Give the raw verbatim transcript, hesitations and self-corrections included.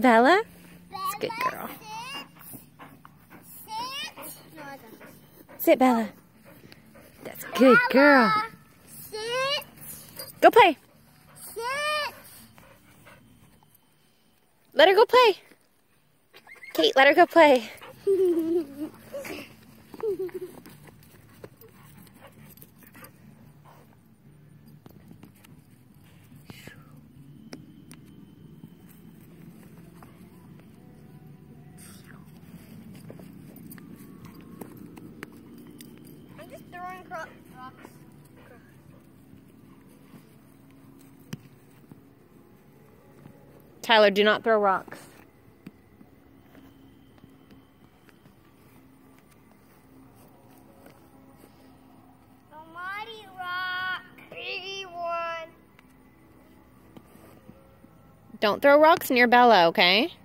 Bella? That's a good girl. Sit, Bella. That's a good girl. Sit. Go play. Sit. Let her go play. Kate, let her go play. I'm just throwing rocks. Tyler, do not throw rocks. Almighty rock. Big one. Don't throw rocks near Bella, okay?